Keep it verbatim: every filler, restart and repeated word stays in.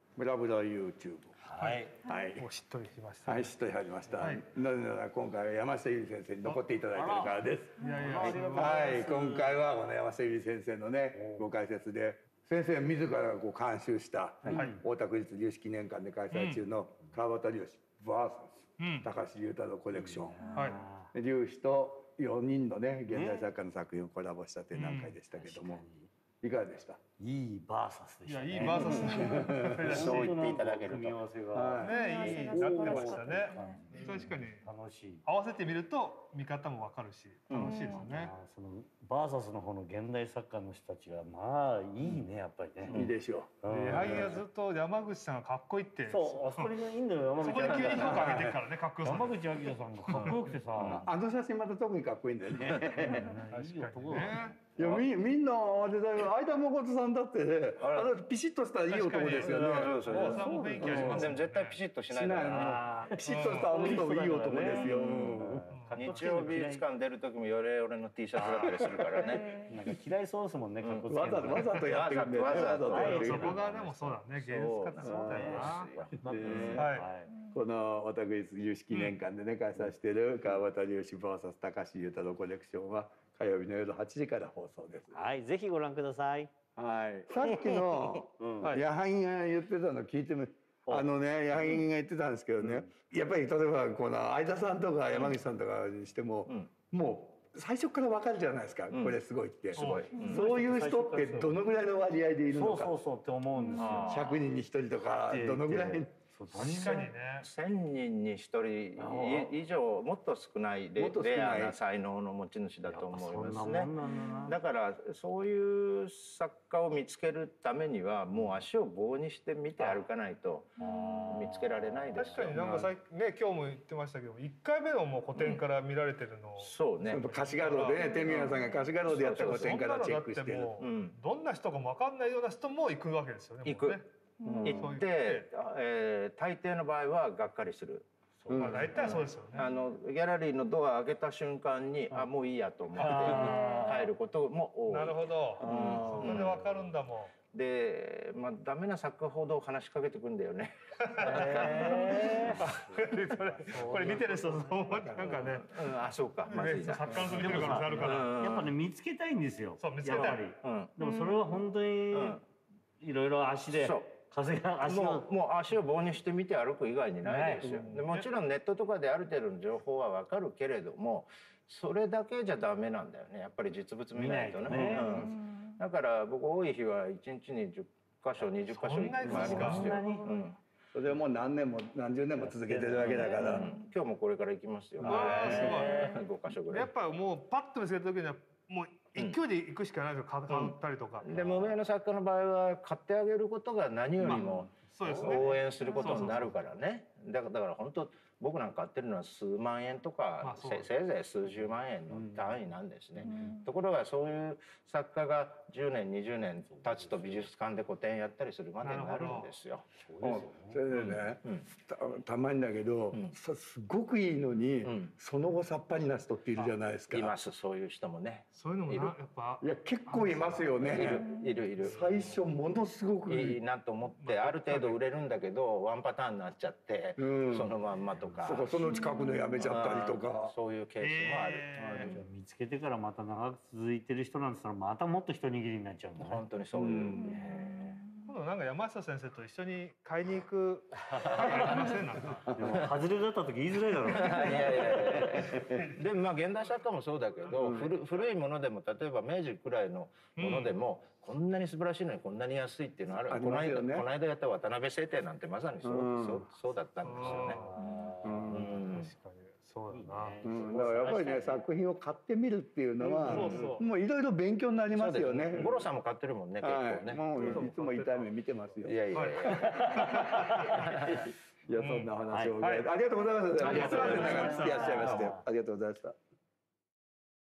ブラブラ YouTube。 はい。 はい。もうしっとりしました。 はい、しっとり入りました。なぜなら今回は山下由里先生に残っていただいているからです。 いやいや、 はい、今回はこの山下由里先生のねご解説で、先生自らこう監修した大田区立粒子記念館で開催中の川端粒子 ブイエス 高橋優太郎コレクション。粒子とよにんのね現代作家の作品をコラボした展覧会でしたけども。いかがでした？ いいバーサスでしたね。 いや、いいバーサス。 そう言っていただけると組み合わせがね、いいなってましたね。確かに楽しい。 合わせてみると見方もわかるし楽しいですよね。 そのバーサスの方の現代作家の人たちはまあいいね、やっぱりね。 いいでしょう。 いやいや、ずっと山口さんがかっこいいって。 そう、あそこにいいんだよ、山口。 そこで急に評価上げてるからね、かっこよさ。 山口明さんがかっこよくてさ、 あの写真また特にかっこいいんだよね。 確かにね。 いや、みみんなあれだよ、相田誠さんだってね、あのピシッとしたいい男ですよね。 そうそうそう。雰囲気あります。 でも絶対ピシッとしないからね。ピシッとしたあの人もいい男ですよ。 日曜美術館出る時もヨレヨレの T シャツだったりするからね。 なんか嫌いそうですもんね、かっこつけわざわざとやってるんで、わざとやってる。 そこがでもそうだね、芸術家ってそうだよな。 はい。この大田区立粒子記念館でね開催している川端粒子 ブイエス 高橋優太郎コレクションは火曜日の夜はちじから放送です。 はい、ぜひご覧ください。 はい。さっきの矢作が言ってたの聞いてみ、あのね矢作が言ってたんですけどね、やっぱり例えばこの相田さんとか山口さんとかにしても、もう最初から分かるじゃないですか、これすごいって。そういう人ってどのぐらいの割合でいるのか。 そうそうそうって思うんですよ。 ひゃくにんにひとりとかどのぐらい。 確かにね。 千人に一人以上もっと少ないレアな才能の持ち主だと思いますね。だからそういう作家を見つけるためにはもう足を棒にして見て歩かないと見つけられないですよ。 確かになんかさっきね今日も言ってましたけど、いっかいめのもう個展から見られてるの。 そうね。 貸し画廊でね、天宮さんが貸し画廊でやった個展からチェックしてる。 どんな人かも分かんないような人も行くわけですよね。 行く。行って、えー、大抵の場合はがっかりする。 まあ大体そうですよね。 あのギャラリーのドア開けた瞬間に、あもういいやと思って帰ることも多い。 なるほど。そこでわかるんだもん。で、まあダメな作家ほど話しかけてくるんだよね。 これ見てる人そう思ってなんかね。 あそうか。まずいな。 作家の人見てる可能性あるから。 やっぱね見つけたいんですよ。 そう見つけたい。 でもそれは本当にいろいろ足で。風が足もうもう足を棒にして見て歩く以外にないですよ。でもちろんネットとかである程度の情報はわかるけれども、それだけじゃダメなんだよね。やっぱり実物見ないとね。うん、だから僕多い日はいちにちにじゅっかしょにじゅっかしょ行く日もありますよ。 それをもう何年も何十年も続けてるわけだから、 今日もこれから行きますよ。ごかしょぐらい。 やっぱもうパッと見つけた時にはもう勢いで行くしかないですよ、買ったりとか。 で無名の作家の場合は買ってあげることが何よりも応援することになるからね。だからだから本当僕なんか買ってるのは数万円とかせいぜい数十万円の単位なんですね。ところがそういう作家がじゅうねんにじゅうねん経つと美術館で個展やったりするまでになるんですよ。 それでねたまにだけどすごくいいのにその後さっぱりな人っているじゃないですか。 います、そういう人もね。 そういうのもやっぱいや結構いますよね。 いるいる。 最初ものすごくいいなと思ってある程度売れるんだけどワンパターンになっちゃってそのまんまとか。 その近くのやめちゃったりとか、 そういうケースもある。 見つけてからまた長く続いてる人なんて言ったらまたもっと一握りになっちゃうんだね。 本当にそういう。 今度なんか山下先生と一緒に買いに行くありませんなんか。 でも外れだった時言いづらいだろう。いやいやいや。でもまあ現代作家もそうだけど、古古いものでも例えば明治くらいのものでもこんなに素晴らしいのにこんなに安いっていうのある。この間この間やった渡辺製亭なんてまさにそうそうそうだったんですよね。 確かにそうだな。 だからやっぱりね作品を買ってみるっていうのはもういろいろ勉強になりますよね。 五郎さんも買ってるもんね結構ね。 もういつも痛い目見てますよ。 いやいやいや。 いやそんな話をありがとうございました。すみません長く付き合っちゃいましてありがとうございました。